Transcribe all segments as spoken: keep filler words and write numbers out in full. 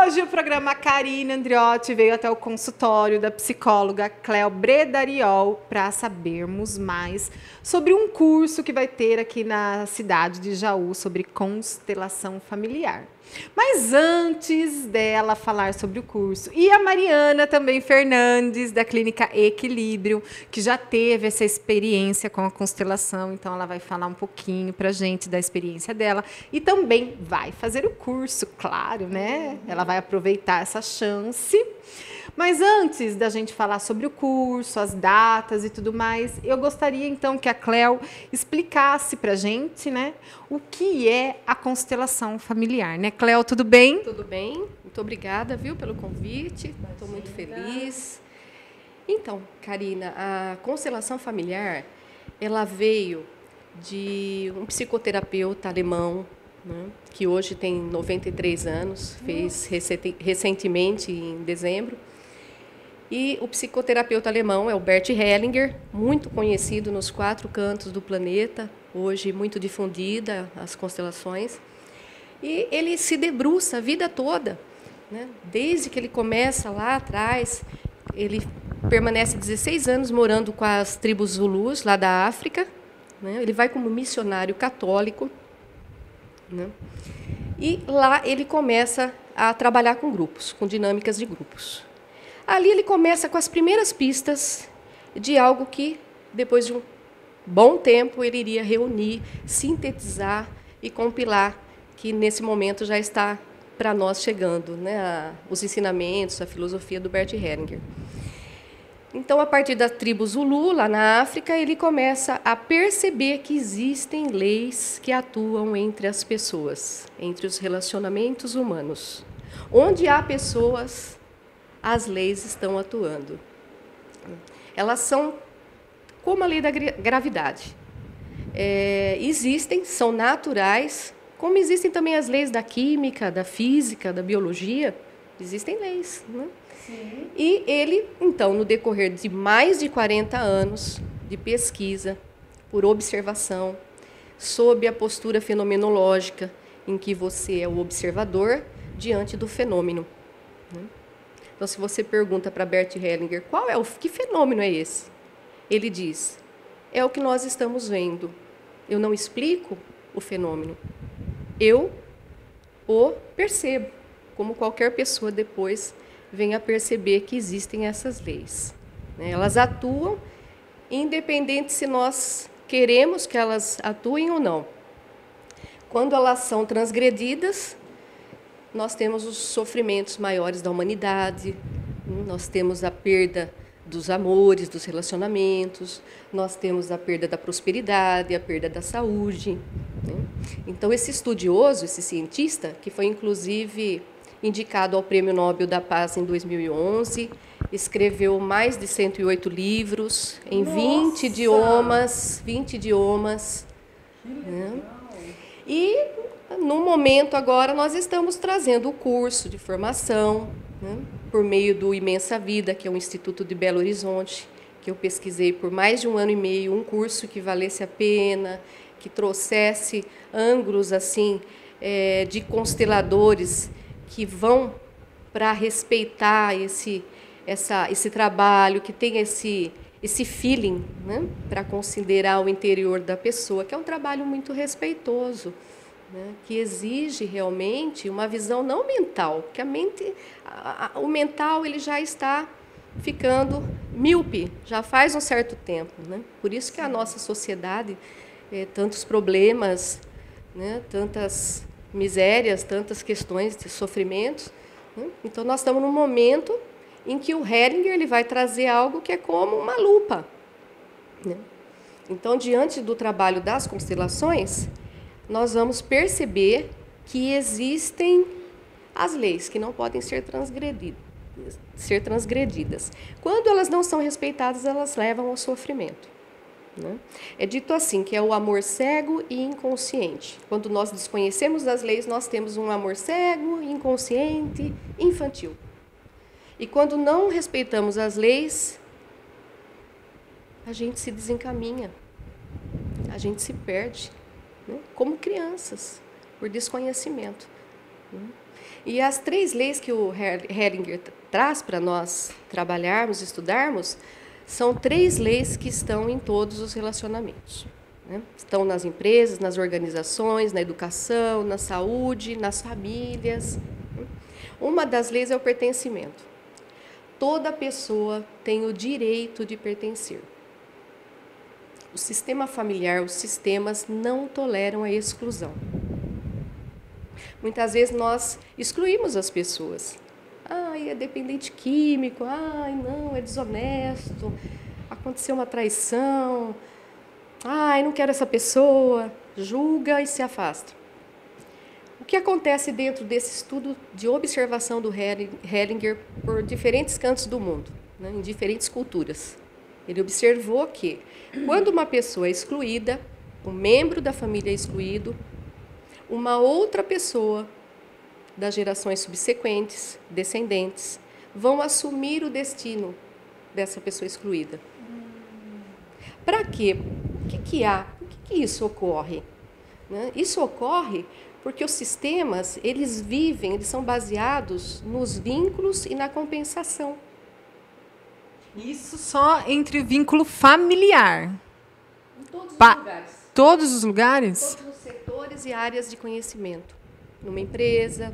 Hoje o programa Karina Andriotti veio até o consultório da psicóloga Cléo Bredariol para sabermos mais sobre um curso que vai ter aqui na cidade de Jaú sobre constelação familiar. Mas antes dela falar sobre o curso, e a Mariana também Fernandes, da Clínica Equilíbrio, que já teve essa experiência com a constelação, então ela vai falar um pouquinho para a gente da experiência dela e também vai fazer o curso, claro, né? Ela vai aproveitar essa chance. Mas antes da gente falar sobre o curso, as datas e tudo mais, eu gostaria então que a Cléo explicasse para a gente, né, o que é a constelação familiar, né? Cléo, tudo bem? Tudo bem, muito obrigada, viu, pelo convite, estou muito feliz. Então, Karina, a constelação familiar, ela veio de um psicoterapeuta alemão, né, que hoje tem noventa e três anos, fez recentemente, em dezembro. E o psicoterapeuta alemão é o Bert Hellinger, muito conhecido nos quatro cantos do planeta, hoje muito difundida as constelações. E ele se debruça a vida toda, né? Desde que ele começa lá atrás, ele permanece dezesseis anos morando com as tribos Zulus, lá da África, né? Ele vai como missionário católico, né? E lá ele começa a trabalhar com grupos, com dinâmicas de grupos. Ali ele começa com as primeiras pistas de algo que, depois de um bom tempo, ele iria reunir, sintetizar e compilar, que nesse momento já está para nós chegando, né, a, os ensinamentos, a filosofia do Bert Hellinger. Então, a partir da tribo Zulu, lá na África, ele começa a perceber que existem leis que atuam entre as pessoas, entre os relacionamentos humanos. Onde há pessoas, as leis estão atuando. Elas são como a lei da gravidade. É, existem, são naturais, como existem também as leis da química, da física, da biologia. Existem leis, né? Sim. E ele, então, no decorrer de mais de quarenta anos de pesquisa, por observação, sob a postura fenomenológica, em que você é o observador diante do fenômeno, né? Então, se você pergunta para Bert Hellinger, qual é o, que fenômeno é esse? Ele diz, é o que nós estamos vendo. Eu não explico o fenômeno. Eu o percebo, como qualquer pessoa depois vem a perceber que existem essas leis. Elas atuam, independente se nós queremos que elas atuem ou não. Quando elas são transgredidas, nós temos os sofrimentos maiores da humanidade, nós temos a perda dos amores, dos relacionamentos, nós temos a perda da prosperidade, a perda da saúde, né? Então, esse estudioso, esse cientista, que foi inclusive indicado ao Prêmio Nobel da Paz em dois mil e onze, escreveu mais de cento e oito livros em Nossa! vinte idiomas, vinte idiomas, né? E no momento agora nós estamos trazendo o curso de formação, né, por meio do Imensa Vida, que é um instituto de Belo Horizonte, que eu pesquisei por mais de um ano e meio, um curso que valesse a pena, que trouxesse ângulos assim é, de consteladores que vão para respeitar esse, essa, esse trabalho, que tem esse, esse feeling, né, para considerar o interior da pessoa, que é um trabalho muito respeitoso, né, que exige realmente uma visão não mental, que a mente, a, a, o mental ele já está ficando míope, já faz um certo tempo, né? Por isso que a nossa sociedade, é, tantos problemas, né, tantas misérias, tantas questões de sofrimentos, né? Então nós estamos num momento em que o Hellinger ele vai trazer algo que é como uma lupa, né? Então, diante do trabalho das constelações, nós vamos perceber que existem as leis que não podem ser transgredidas, ser transgredidas. Quando elas não são respeitadas, elas levam ao sofrimento, né? É dito assim, que é o amor cego e inconsciente. Quando nós desconhecemos as leis, nós temos um amor cego, inconsciente, infantil. E quando não respeitamos as leis, a gente se desencaminha, a gente se perde, né? Como crianças, por desconhecimento, né? E as três leis que o Hellinger traz para nós trabalharmos, estudarmos, são três leis que estão em todos os relacionamentos. Né? Estão nas empresas, nas organizações, na educação, na saúde, nas famílias. Uma das leis é o pertencimento. Toda pessoa tem o direito de pertencer. O sistema familiar, os sistemas não toleram a exclusão. Muitas vezes nós excluímos as pessoas. Ai, é dependente químico, ai, não, é desonesto, aconteceu uma traição, ai, não quero essa pessoa, julga e se afasta. O que acontece dentro desse estudo de observação do Hellinger por diferentes cantos do mundo, né, em diferentes culturas? Ele observou que, quando uma pessoa é excluída, um membro da família é excluído, uma outra pessoa das gerações subsequentes, descendentes, vão assumir o destino dessa pessoa excluída. Para quê? O que, que há? Por que, que isso ocorre? Né? Isso ocorre porque os sistemas, eles vivem, eles são baseados nos vínculos e na compensação. Isso só entre vínculo familiar. Em todos os Pa- lugares. Todos os lugares? Todos os setores e áreas de conhecimento. Numa empresa,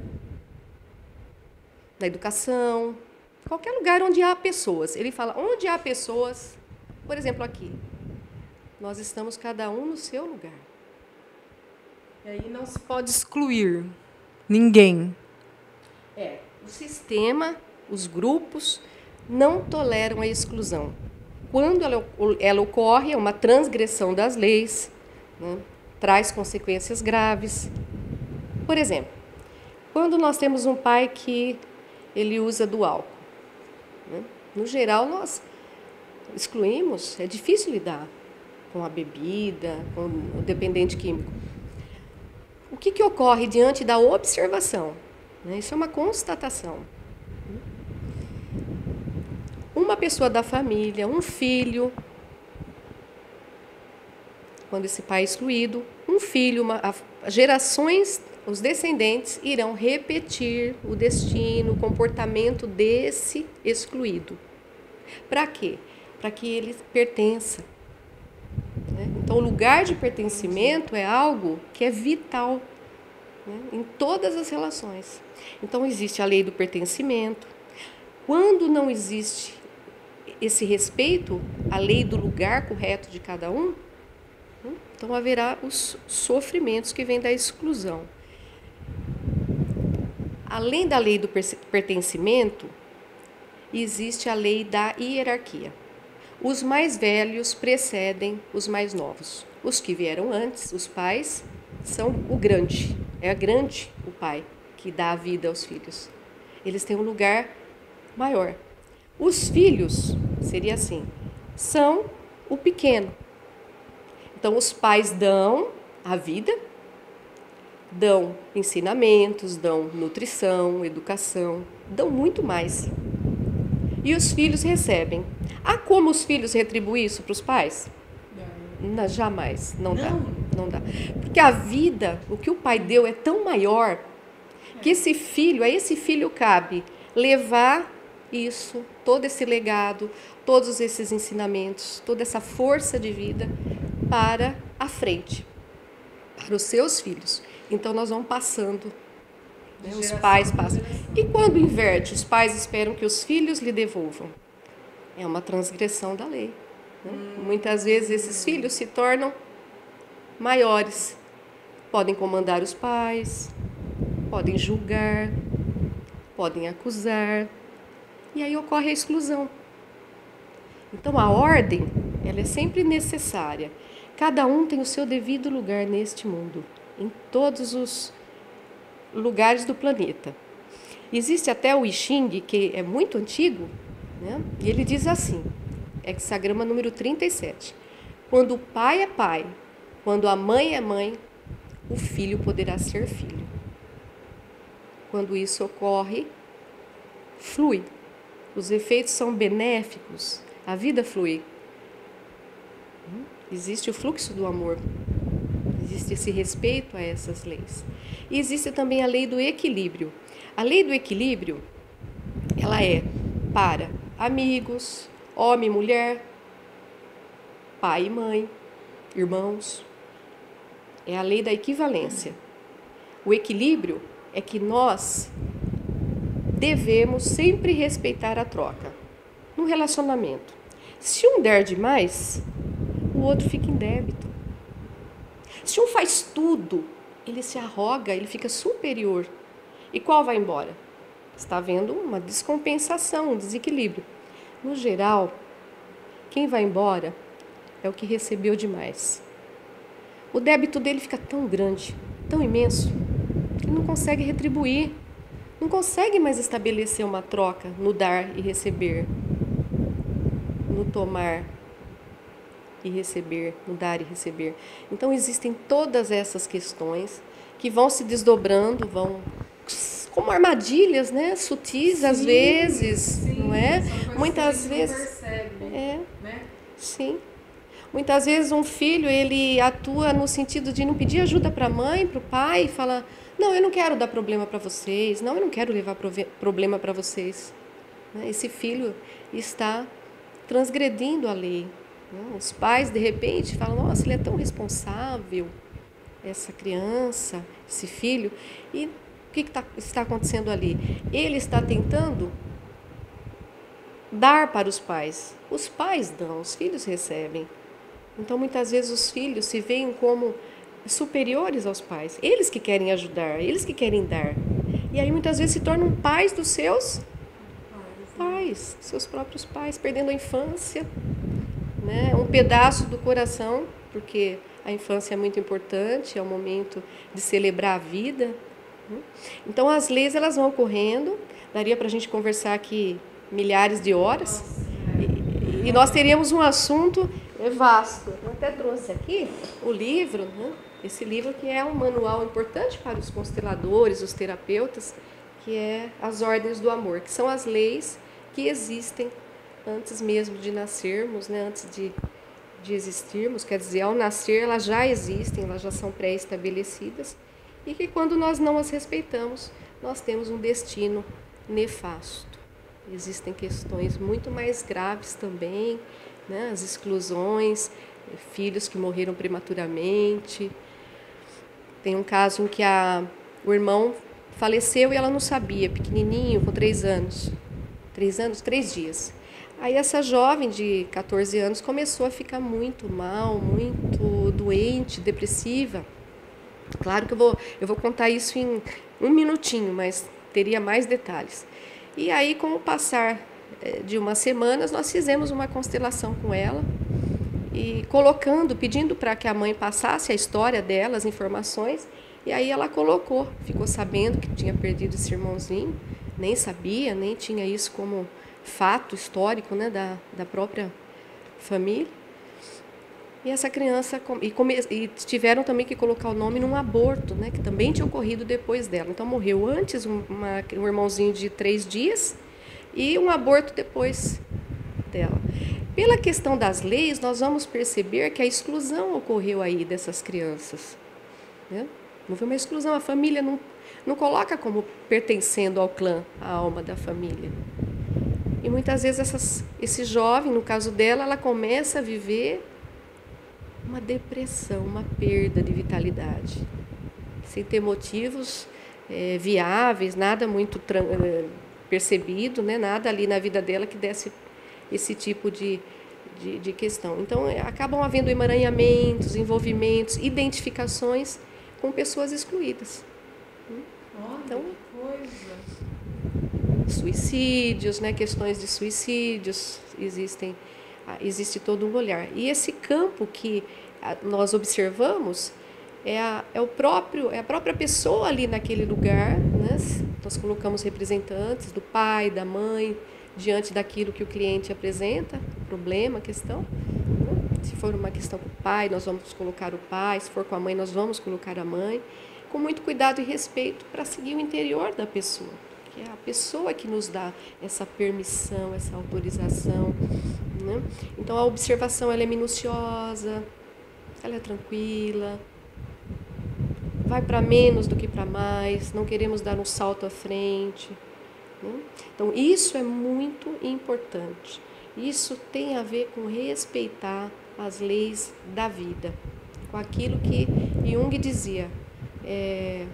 na educação, qualquer lugar onde há pessoas. Ele fala, onde há pessoas, por exemplo, aqui, nós estamos cada um no seu lugar. E aí não se pode excluir ninguém. É, o sistema, os grupos, não toleram a exclusão. Quando ela, ela ocorre, é uma transgressão das leis, né, traz consequências graves. Por exemplo, quando nós temos um pai que ele usa do álcool, né, no geral nós excluímos, é difícil lidar com a bebida, com o dependente químico. O que, que ocorre diante da observação? Né, isso é uma constatação. Uma pessoa da família, um filho, quando esse pai é excluído, um filho, uma, a, gerações, os descendentes irão repetir o destino, o comportamento desse excluído. Para quê? Para que ele pertença. Né? Então, o lugar de pertencimento é algo que é vital, né, em todas as relações. Então, existe a lei do pertencimento. Quando não existe esse respeito à lei do lugar correto de cada um, então haverá os sofrimentos que vêm da exclusão. Além da lei do pertencimento, existe a lei da hierarquia. Os mais velhos precedem os mais novos. Os que vieram antes, os pais, são o grande. É grande o pai que dá a vida aos filhos. Eles têm um lugar maior. Os filhos, seria assim, são o pequeno. Então, os pais dão a vida, dão ensinamentos, dão nutrição, educação, dão muito mais. E os filhos recebem. Há como os filhos retribuir isso para os pais? Não, jamais, não, não dá, não dá. Porque a vida, o que o pai deu é tão maior que esse filho, a esse filho cabe levar isso, todo esse legado, todos esses ensinamentos, toda essa força de vida para a frente, para os seus filhos. Então, nós vamos passando, né? Os pais passam. E quando inverte, os pais esperam que os filhos lhe devolvam. É uma transgressão da lei. Né? Hum. Muitas vezes, esses filhos se tornam maiores. Podem comandar os pais, podem julgar, podem acusar. E aí ocorre a exclusão. Então, a ordem, ela é sempre necessária. Cada um tem o seu devido lugar neste mundo, em todos os lugares do planeta. Existe até o I Ching, que é muito antigo, né? E ele diz assim, hexagrama número trinta e sete. Quando o pai é pai, quando a mãe é mãe, o filho poderá ser filho. Quando isso ocorre, flui. Os efeitos são benéficos, a vida flui. Existe o fluxo do amor, existe esse respeito a essas leis. E existe também a lei do equilíbrio. A lei do equilíbrio, ela é para amigos, homem e mulher, pai e mãe, irmãos. É a lei da equivalência. O equilíbrio é que nós devemos sempre respeitar a troca no relacionamento. Se um der demais, o outro fica em débito. Se um faz tudo, ele se arroga, ele fica superior. E qual vai embora? Está havendo uma descompensação, um desequilíbrio. No geral, quem vai embora é o que recebeu demais. O débito dele fica tão grande, tão imenso, que ele não consegue retribuir, não consegue mais estabelecer uma troca no dar e receber, no tomar e receber, no dar e receber. Então existem todas essas questões que vão se desdobrando, vão como armadilhas, né? Sutis sim, às vezes, sim, não é? Muitas vezes percebe, é, né? Sim. Muitas vezes um filho ele atua no sentido de não pedir ajuda para a mãe, para o pai, e fala: não, eu não quero dar problema para vocês, não, eu não quero levar problema para vocês. Esse filho está transgredindo a lei. Os pais de repente falam: nossa, ele é tão responsável, essa criança, esse filho, e o que, que tá, está acontecendo ali? Ele está tentando dar para os pais. Os pais dão, os filhos recebem. Então, muitas vezes, os filhos se veem como superiores aos pais. Eles que querem ajudar, eles que querem dar. E aí, muitas vezes, se tornam pais dos seus pais, seus próprios pais, perdendo a infância, né? Um pedaço do coração, porque a infância é muito importante, é o momento de celebrar a vida. Então, as leis elas vão ocorrendo, daria para a gente conversar aqui milhares de horas, e, e nós teríamos um assunto vasto. Eu até trouxe aqui o livro, né? Esse livro que é um manual importante para os consteladores, os terapeutas, que é As Ordens do Amor, que são as leis que existem antes mesmo de nascermos, né? Antes de, de existirmos, quer dizer, ao nascer elas já existem, elas já são pré-estabelecidas, e que quando nós não as respeitamos, nós temos um destino nefasto. Existem questões muito mais graves também, né? As exclusões, filhos que morreram prematuramente. Tem um caso em que a, o irmão faleceu e ela não sabia, pequenininho, com três anos. Três anos, três dias. Aí essa jovem de quatorze anos começou a ficar muito mal, muito doente, depressiva. Claro que eu vou, eu vou contar isso em um minutinho, mas teria mais detalhes. E aí, com o passar de umas semanas, nós fizemos uma constelação com ela, e colocando, pedindo para que a mãe passasse a história dela, as informações, e aí ela colocou, ficou sabendo que tinha perdido esse irmãozinho, nem sabia, nem tinha isso como fato histórico, né, da, da própria família. E essa criança, e, come, e tiveram também que colocar o nome num aborto, né, que também tinha ocorrido depois dela. Então morreu antes uma, um irmãozinho de três dias e um aborto depois dela. Pela questão das leis, nós vamos perceber que a exclusão ocorreu aí dessas crianças, né? Houve uma exclusão, a família não, não coloca como pertencendo ao clã, a alma da família. E muitas vezes essas, esse jovem, no caso dela, ela começa a viver uma depressão, uma perda de vitalidade, sem ter motivos é, viáveis, nada muito é, percebido, né? Nada ali na vida dela que desse esse tipo de, de, de questão. Então, é, acabam havendo emaranhamentos, envolvimentos, identificações com pessoas excluídas. Olha, então, que coisa. Suicídios, né? Questões de suicídios, existem, existe todo um olhar. E esse campo que nós observamos é a, é o próprio, é a própria pessoa ali naquele lugar, né? Nós colocamos representantes do pai, da mãe, diante daquilo que o cliente apresenta, problema, questão. Se for uma questão com o pai, nós vamos colocar o pai, se for com a mãe, nós vamos colocar a mãe, com muito cuidado e respeito para seguir o interior da pessoa, que é a pessoa que nos dá essa permissão, essa autorização, né? Então, a observação ela é minuciosa, ela é tranquila, vai para menos do que para mais, não queremos dar um salto à frente. Né? Então, isso é muito importante. Isso tem a ver com respeitar as leis da vida, com aquilo que Jung dizia, é,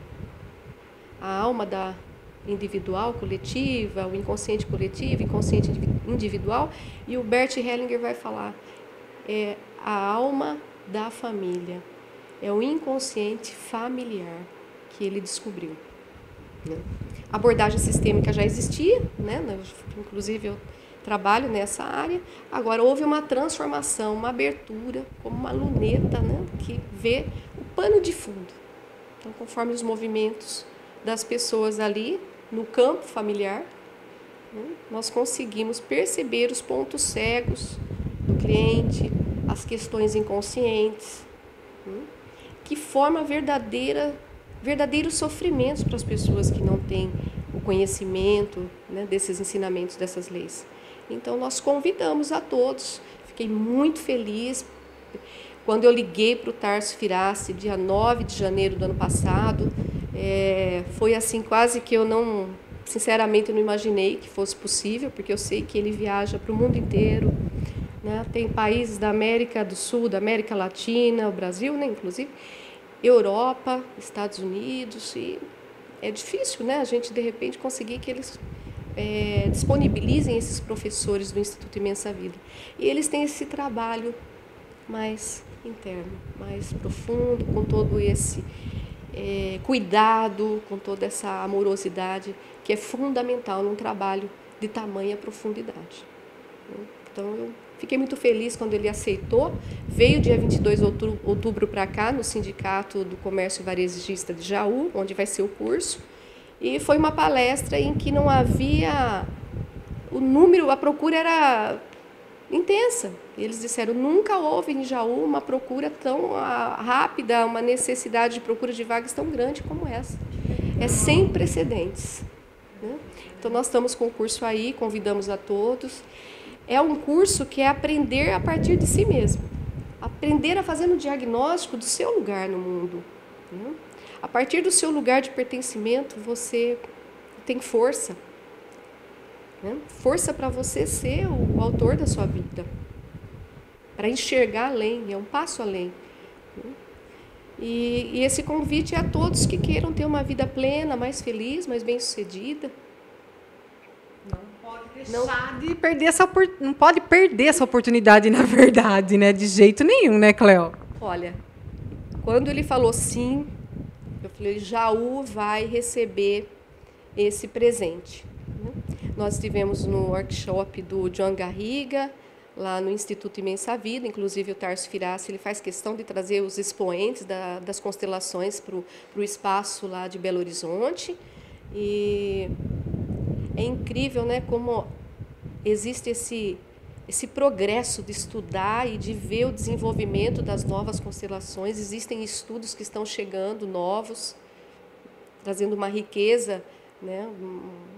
a alma da individual, coletiva, o inconsciente coletivo, inconsciente individual, e o Bert Hellinger vai falar, é a alma da família, é o inconsciente familiar que ele descobriu. Né? A abordagem sistêmica já existia, né? Inclusive eu trabalho nessa área, agora houve uma transformação, uma abertura, como uma luneta, né? Que vê o pano de fundo. Então, conforme os movimentos das pessoas ali, no campo familiar, né? Nós conseguimos perceber os pontos cegos do cliente, as questões inconscientes, né? Que forma verdadeira, verdadeiros sofrimentos para as pessoas que não têm o conhecimento, né, desses ensinamentos, dessas leis. Então, nós convidamos a todos, fiquei muito feliz. Quando eu liguei para o Tarso Firassi, dia nove de janeiro do ano passado, é, foi assim, quase que eu não, sinceramente, eu não imaginei que fosse possível, porque eu sei que ele viaja para o mundo inteiro, né? Tem países da América do Sul, da América Latina, o Brasil, né, inclusive, Europa, Estados Unidos, e é difícil, né, a gente, de repente, conseguir que eles é, disponibilizem esses professores do Instituto Imensa Vida. E eles têm esse trabalho mais interno, mais profundo, com todo esse é, cuidado, com toda essa amorosidade, que é fundamental num trabalho de tamanha profundidade. Então, eu fiquei muito feliz quando ele aceitou, veio dia vinte e dois de outubro para cá, no Sindicato do Comércio Varejista de Jaú, onde vai ser o curso, e foi uma palestra em que não havia, o número, a procura era intensa. Eles disseram, nunca houve em Jaú uma procura tão rápida, uma necessidade de procura de vagas tão grande como essa. É sem precedentes. Né? Então, nós estamos com o curso aí, convidamos a todos. É um curso que é aprender a partir de si mesmo. Aprender a fazer um diagnóstico do seu lugar no mundo. Né? A partir do seu lugar de pertencimento, você tem força. Né? Força para você ser o autor da sua vida. Para enxergar além, é um passo além. Né? E, e esse convite é a todos que queiram ter uma vida plena, mais feliz, mais bem-sucedida. Não de perder essa não pode perder essa oportunidade, na verdade, né? De jeito nenhum, né, Cleo? Olha, quando ele falou sim, eu falei, Jaú vai receber esse presente. Nós estivemos no workshop do John Garriga, lá no Instituto Imensa Vida, inclusive o Tarso Firassi, ele faz questão de trazer os expoentes da, das constelações para o espaço lá de Belo Horizonte. E é incrível, né, como existe esse, esse progresso de estudar e de ver o desenvolvimento das novas constelações. Existem estudos que estão chegando, novos, trazendo uma riqueza, né, um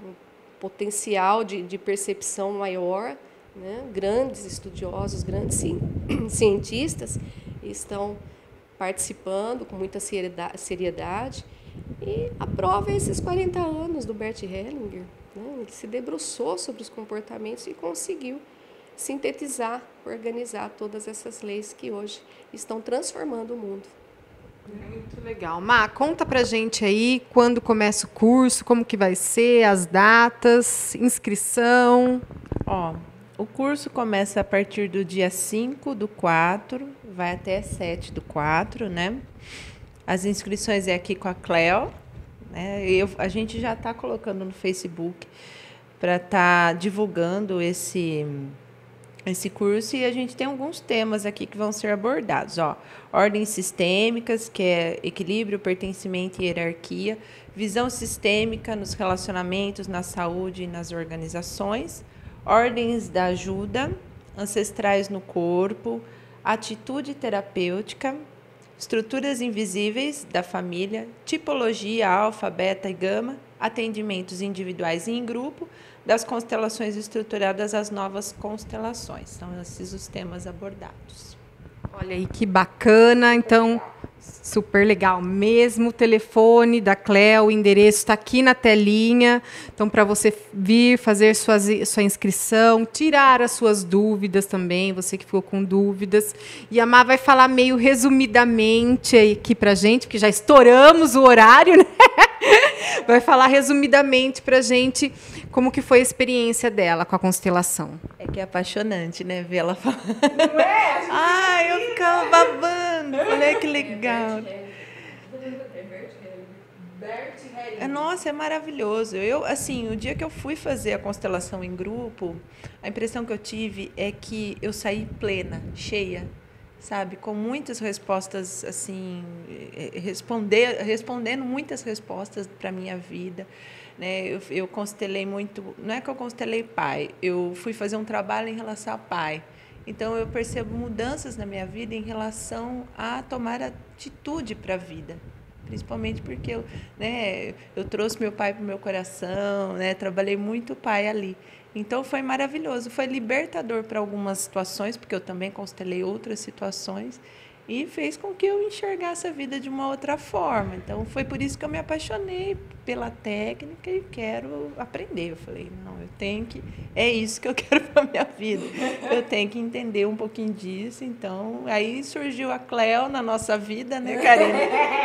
potencial de, de percepção maior. Né? Grandes estudiosos, grandes cientistas estão participando com muita seriedade. E a prova é esses quarenta anos do Bert Hellinger. Né? Ele se debruçou sobre os comportamentos e conseguiu sintetizar, organizar todas essas leis que hoje estão transformando o mundo. Muito legal. Má, conta pra gente aí quando começa o curso, como que vai ser, as datas, inscrição. Ó, o curso começa a partir do dia cinco do quatro, vai até sete do quatro, né? As inscrições é aqui com a Cleo, né? Eu, a gente já está colocando no Facebook para estar tá divulgando esse, esse curso, e a gente tem alguns temas aqui que vão ser abordados. Ó, ordens sistêmicas, que é equilíbrio, pertencimento e hierarquia, visão sistêmica nos relacionamentos, na saúde e nas organizações, ordens da ajuda, ancestrais no corpo, atitude terapêutica, estruturas invisíveis da família, tipologia alfa, beta e gama, atendimentos individuais e em grupo, das constelações estruturadas às novas constelações. São esses os temas abordados. Olha aí que bacana. Então, Super legal mesmo. O telefone da Cleo, o endereço está aqui na telinha. Então, para você vir fazer suas, sua inscrição, tirar as suas dúvidas também, você que ficou com dúvidas. E a Má vai falar meio resumidamente aqui para a gente, porque já estouramos o horário, né? Vai falar resumidamente para a gente como que foi a experiência dela com a constelação. É que é apaixonante, né? Ver ela falar. Não é? Ai, eu ficava babando. Olha que legal. É, nossa, é maravilhoso. Eu, assim, o dia que eu fui fazer a constelação em grupo, a impressão que eu tive é que eu saí plena, cheia, sabe, com muitas respostas, assim, responder, respondendo muitas respostas para a minha vida, né? Eu, eu constelei muito, não é que eu constelei pai, eu fui fazer um trabalho em relação a pai. Então, eu percebo mudanças na minha vida em relação a tomar atitude para a vida. Principalmente porque eu, né, eu trouxe meu pai para o meu coração, né, trabalhei muito o pai ali. Então, foi maravilhoso, foi libertador para algumas situações, porque eu também constelei outras situações, e fez com que eu enxergasse a vida de uma outra forma. Então, foi por isso que eu me apaixonei pela técnica e quero aprender. Eu falei, não, eu tenho que... É isso que eu quero para a minha vida. Eu tenho que entender um pouquinho disso. Então, aí surgiu a Cleo na nossa vida, né, Karina?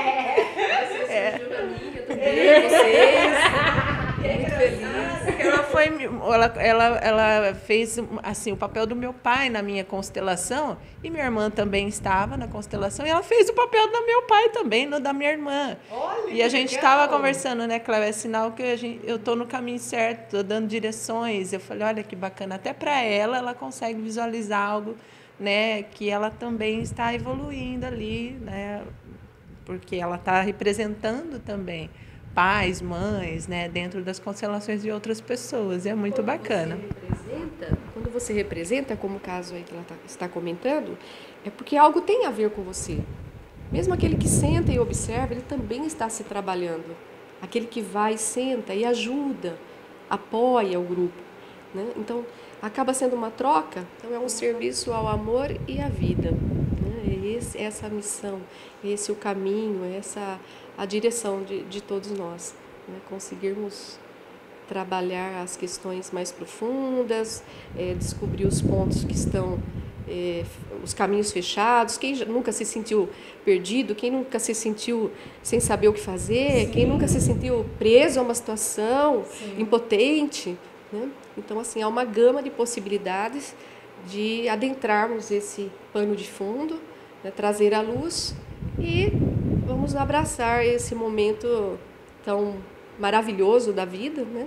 Você é. surgiu na minha também, vocês... Muito feliz. Ela, foi, ela, ela, ela fez assim, o papel do meu pai na minha constelação, e minha irmã também estava na constelação, e ela fez o papel do meu pai também, no da minha irmã. Olha, e a gente estava conversando, né, Cléo? É sinal que a gente, eu estou no caminho certo, estou dando direções. Eu falei, olha que bacana, até para ela, ela consegue visualizar algo, né, que ela também está evoluindo ali, né, porque ela está representando também pais, mães, né, dentro das constelações de outras pessoas. E é muito quando bacana. Você representa, quando você representa, como o caso aí que ela tá, está comentando, é porque algo tem a ver com você. Mesmo aquele que senta e observa, ele também está se trabalhando. Aquele que vai, senta e ajuda, apoia o grupo, né? Então, acaba sendo uma troca. Então, é um serviço ao amor e à vida, né? É esse, essa a missão, esse o caminho, essa a direção de, de todos nós, né? Conseguirmos trabalhar as questões mais profundas, é, descobrir os pontos que estão, é, os caminhos fechados. Quem nunca se sentiu perdido, quem nunca se sentiu sem saber o que fazer, Sim. quem nunca se sentiu preso a uma situação, Sim. impotente, né? Então, assim, há uma gama de possibilidades de adentrarmos esse pano de fundo, né? Trazer à luz e vamos abraçar esse momento tão maravilhoso da vida, né?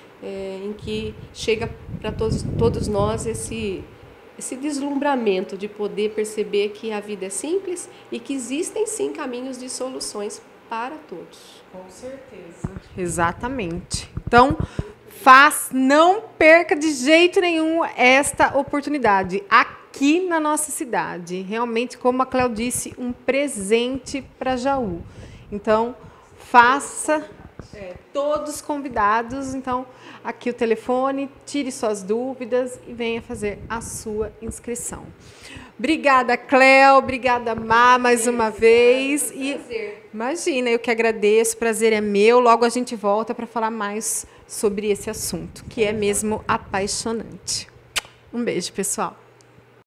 É, em que chega para todos, todos nós esse, esse deslumbramento de poder perceber que a vida é simples e que existem sim caminhos de soluções para todos. Com certeza. Exatamente. Então, faz, não perca de jeito nenhum esta oportunidade aqui na nossa cidade. Realmente, como a Cleo disse, um presente para Jaú. Então, faça, é, todos convidados. Então, aqui o telefone, tire suas dúvidas e venha fazer a sua inscrição. Obrigada, Cleo. Obrigada, Má, mais uma vez. E prazer. Imagina, eu que agradeço. O prazer é meu. Logo a gente volta para falar mais sobre esse assunto, que é mesmo apaixonante. Um beijo, pessoal.